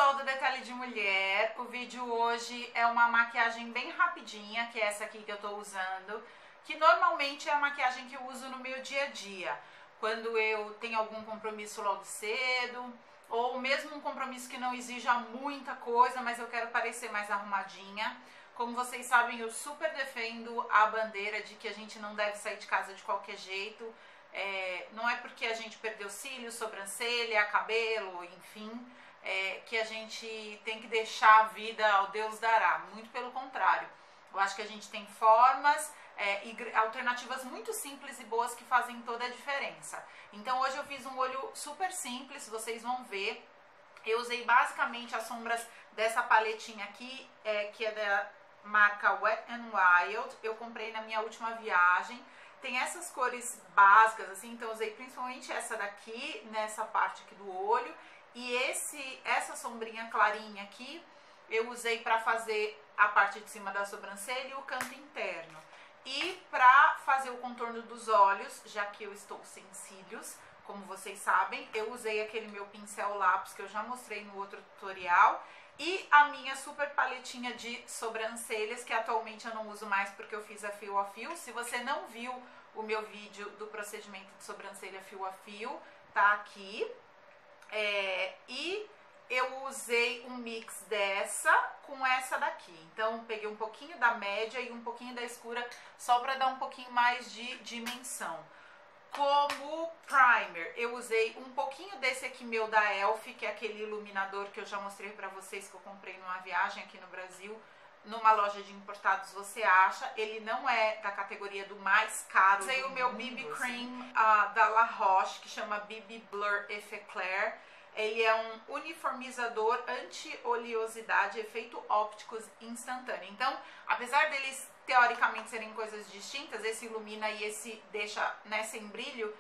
pessoal do Detalhe de Mulher, o vídeo hoje é uma maquiagem bem rapidinha, que é essa aqui que eu tô usando, que normalmente é a maquiagem que eu uso no meu dia a dia, quando eu tenho algum compromisso logo cedo, ou mesmo um compromisso que não exija muita coisa, mas eu quero parecer mais arrumadinha. Como vocês sabem, eu super defendo a bandeira de que a gente não deve sair de casa de qualquer jeito. Não é porque a gente perdeu cílios, sobrancelha, cabelo, enfim, que a gente tem que deixar a vida ao Deus dará. Muito pelo contrário. Eu acho que a gente tem formas e alternativas muito simples e boas que fazem toda a diferença. Então hoje eu fiz um olho super simples, vocês vão ver. Eu usei basicamente as sombras dessa paletinha aqui, que é da marca Wet n Wild. Eu comprei na minha última viagem. Tem essas cores básicas, assim, então eu usei principalmente essa daqui, nessa parte aqui do olho. E essa sombrinha clarinha aqui, eu usei para fazer a parte de cima da sobrancelha e o canto interno. E para fazer o contorno dos olhos, já que eu estou sem cílios, como vocês sabem, eu usei aquele meu pincel lápis que eu já mostrei no outro tutorial. E a minha super paletinha de sobrancelhas, que atualmente eu não uso mais porque eu fiz a fio a fio. Se você não viu o meu vídeo do procedimento de sobrancelha fio a fio, tá aqui. E eu usei um mix dessa com essa daqui. Então, peguei um pouquinho da média e um pouquinho da escura, só para dar um pouquinho mais de dimensão. Como primer, eu usei um pouquinho desse aqui meu da Elf, que é aquele iluminador que eu já mostrei pra vocês, que eu comprei numa viagem aqui no Brasil, numa loja de importados você acha. Ele não é da categoria do mais caro. Usei o meu BB Cream da La Roche, que chama BB Blur Effeclair. Ele é um uniformizador anti-oleosidade, efeito ópticos instantâneo. Então, apesar deles teoricamente serem coisas distintas, esse ilumina e esse deixa, né, sem brilho,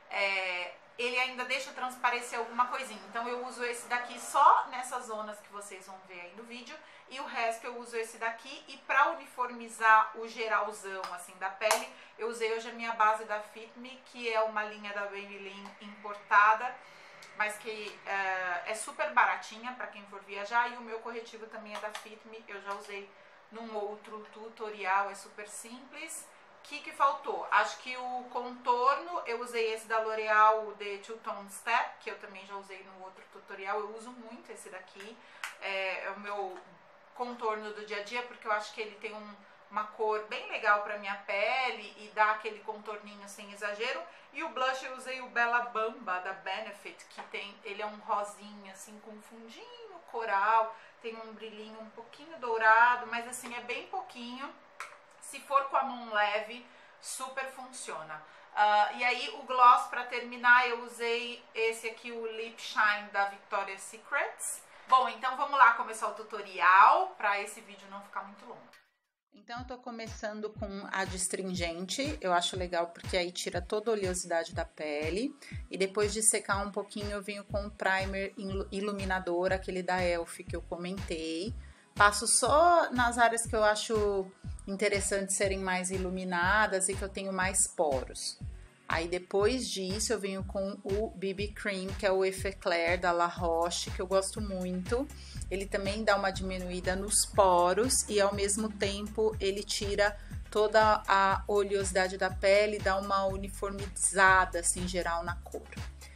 ele ainda deixa transparecer alguma coisinha. Então eu uso esse daqui só nessas zonas que vocês vão ver aí no vídeo, e o resto eu uso esse daqui. E para uniformizar o geralzão assim da pele, eu usei hoje a minha base da Fit Me, que é uma linha da Maybelline importada, mas que é super baratinha para quem for viajar. E o meu corretivo também é da Fit Me, eu já usei num outro tutorial, é super simples. O que faltou? Acho que o contorno, eu usei esse da L'Oreal, The Two Tone Step, que eu também já usei no outro tutorial. Eu uso muito esse daqui, é o meu contorno do dia a dia, porque eu acho que ele tem uma cor bem legal pra minha pele e dá aquele contorninho sem exagero. E o blush eu usei o Bella Bamba da Benefit, que ele é um rosinha assim com fundinho coral, tem um brilhinho um pouquinho dourado, mas assim é bem pouquinho. Se for com a mão leve, super funciona. E aí o gloss para terminar, eu usei esse aqui, o Lip Shine da Victoria's Secrets. Bom, então vamos lá começar o tutorial, para esse vídeo não ficar muito longo. Então eu tô começando com a astringente, eu acho legal porque aí tira toda a oleosidade da pele. E depois de secar um pouquinho eu venho com o primer iluminador, aquele da Elf que eu comentei. Passo só nas áreas que eu acho interessante serem mais iluminadas e que eu tenho mais poros. Aí depois disso eu venho com o BB Cream, que é o Effeclair da La Roche, que eu gosto muito. Ele também dá uma diminuída nos poros e ao mesmo tempo ele tira toda a oleosidade da pele, dá uma uniformizada assim geral na cor.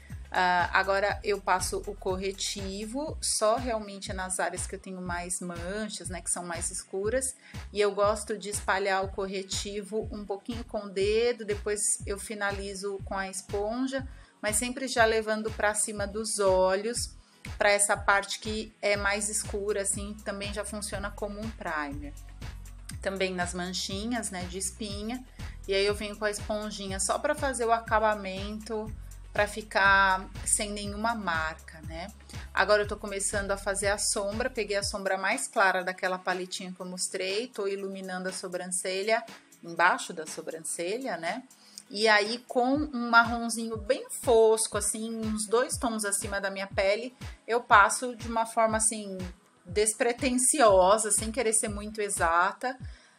Agora eu passo o corretivo só realmente nas áreas que eu tenho mais manchas, né, que são mais escuras, e eu gosto de espalhar o corretivo um pouquinho com o dedo, depois eu finalizo com a esponja, mas sempre já levando para cima dos olhos, para essa parte que é mais escura, assim, também já funciona como um primer. Também nas manchinhas, né, de espinha, e aí eu venho com a esponjinha só para fazer o acabamento, para ficar sem nenhuma marca, né? Agora eu tô começando a fazer a sombra, peguei a sombra mais clara daquela paletinha que eu mostrei, tô iluminando a sobrancelha, embaixo da sobrancelha, né? E aí com um marronzinho bem fosco, assim, uns 2 tons acima da minha pele, eu passo de uma forma, assim, despretensiosa, sem querer ser muito exata,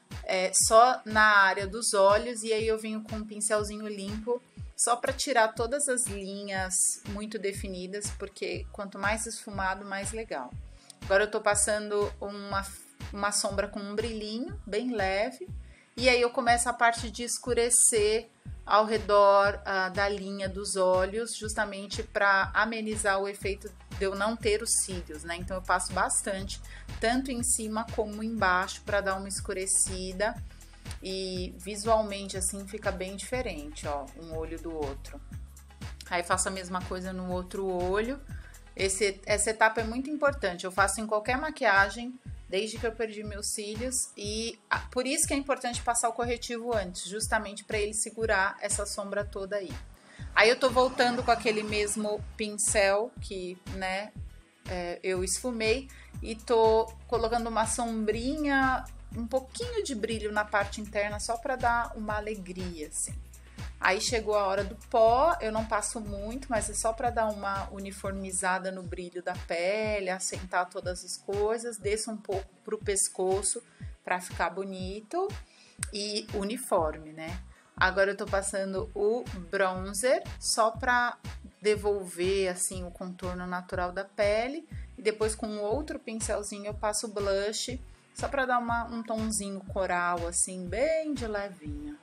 só na área dos olhos, e aí eu venho com um pincelzinho limpo, só para tirar todas as linhas muito definidas, porque quanto mais esfumado, mais legal. Agora eu tô passando uma sombra com um brilhinho bem leve. E aí eu começo a parte de escurecer ao redor da linha dos olhos, justamente para amenizar o efeito de eu não ter os cílios, né? Então eu passo bastante, tanto em cima como embaixo, para dar uma escurecida. E visualmente assim fica bem diferente, ó, um olho do outro. Aí faço a mesma coisa no outro olho. Essa etapa é muito importante, eu faço em qualquer maquiagem, desde que eu perdi meus cílios, e por isso que é importante passar o corretivo antes, justamente para ele segurar essa sombra toda aí. Aí eu tô voltando com aquele mesmo pincel que, né, eu esfumei, e tô colocando uma sombrinha, um pouquinho de brilho na parte interna, só para dar uma alegria, assim. Aí chegou a hora do pó, eu não passo muito, mas é só para dar uma uniformizada no brilho da pele, assentar todas as coisas, desço um pouco pro pescoço para ficar bonito e uniforme, né? Agora eu tô passando o bronzer só para devolver assim o contorno natural da pele, e depois com outro pincelzinho eu passo o blush, só para dar um tonzinho coral assim, bem de levinho.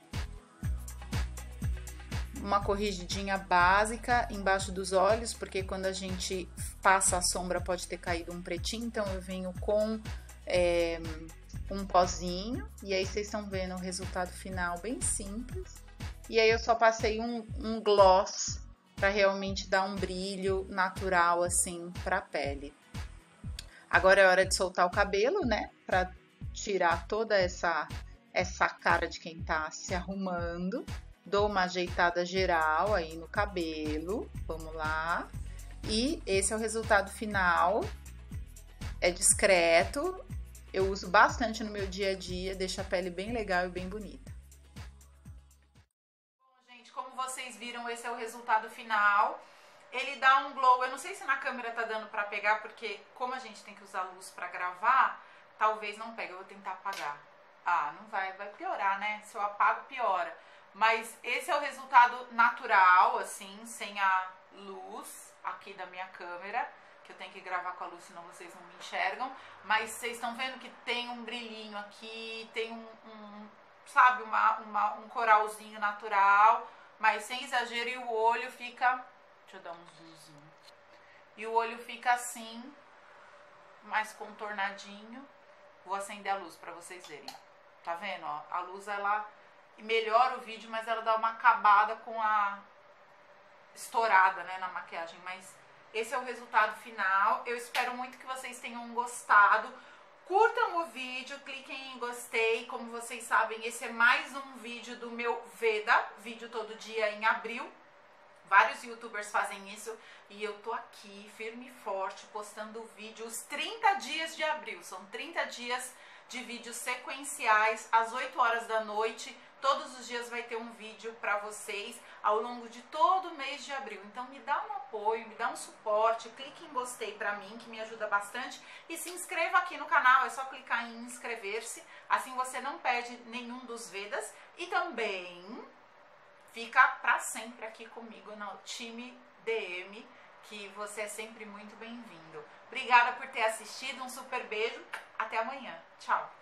Uma corrigidinha básica embaixo dos olhos, porque quando a gente passa a sombra pode ter caído um pretinho, então eu venho com um pozinho, e aí vocês estão vendo o resultado final bem simples. E aí eu só passei um gloss para realmente dar um brilho natural assim pra pele. Agora é hora de soltar o cabelo, né, para tirar toda essa cara de quem tá se arrumando. Dou uma ajeitada geral aí no cabelo, vamos lá. E esse é o resultado final. É discreto, eu uso bastante no meu dia a dia, deixa a pele bem legal e bem bonita. Bom, gente, como vocês viram, esse é o resultado final. Ele dá um glow, eu não sei se na câmera tá dando pra pegar, porque como a gente tem que usar luz pra gravar, talvez não pegue, eu vou tentar apagar. Ah, não vai piorar, né? Se eu apago, piora. Mas esse é o resultado natural, assim, sem a luz aqui da minha câmera, que eu tenho que gravar com a luz, senão vocês não me enxergam. Mas vocês estão vendo que tem um brilhinho aqui, tem sabe, um coralzinho natural, mas sem exagero, e o olho fica... Deixa eu dar um zoomzinho. E o olho fica assim, mais contornadinho. Vou acender a luz pra vocês verem. Tá vendo, ó? A luz, ela... melhora o vídeo, mas ela dá uma acabada com a estourada, né, na maquiagem. Mas esse é o resultado final. Eu espero muito que vocês tenham gostado. Curtam o vídeo, cliquem em gostei. Como vocês sabem, esse é mais um vídeo do meu Veda, vídeo todo dia em abril. Vários youtubers fazem isso e eu tô aqui firme e forte postando vídeo os 30 dias de abril. São 30 dias de vídeos sequenciais às 8 horas da noite. Todos os dias vai ter um vídeo para vocês ao longo de todo o mês de abril. Então me dá um apoio, me dá um suporte, clique em gostei para mim, que me ajuda bastante. E se inscreva aqui no canal, é só clicar em inscrever-se. Assim você não perde nenhum dos Vedas. E também fica para sempre aqui comigo no time DM, que você é sempre muito bem-vindo. Obrigada por ter assistido, um super beijo, até amanhã. Tchau!